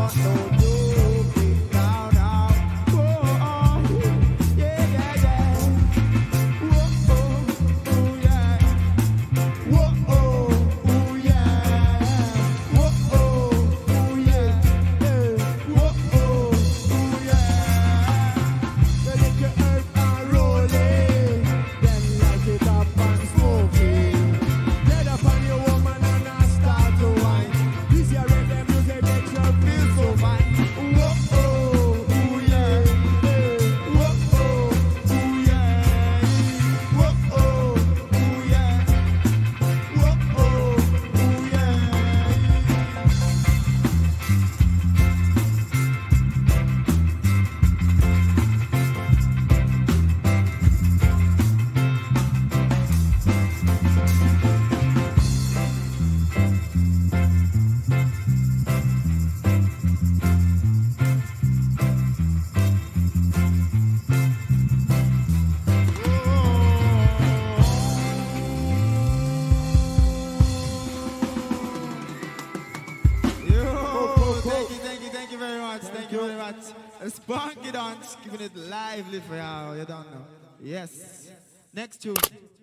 want no joking now, now. Oh, oh, yeah, yeah, yeah. Whoa, oh, oh, yeah. Whoa, oh, oh, yeah. Whoa, oh, oh, yeah. Whoa, oh, oh, yeah. So let your earth and roll it, then light it up and smoke it. Get up on your woman and I start to whine. This your reggae music makes you feel so fine. Whoa, oh, oh, yeah. Whoa, oh, oh, yeah. Whoa, oh, oh, yeah. Whoa, oh, oh, yeah. Thank you very much. Thank you very much. It's Punky Donch giving it lively for y'all. You don't know. Yes. Next tune.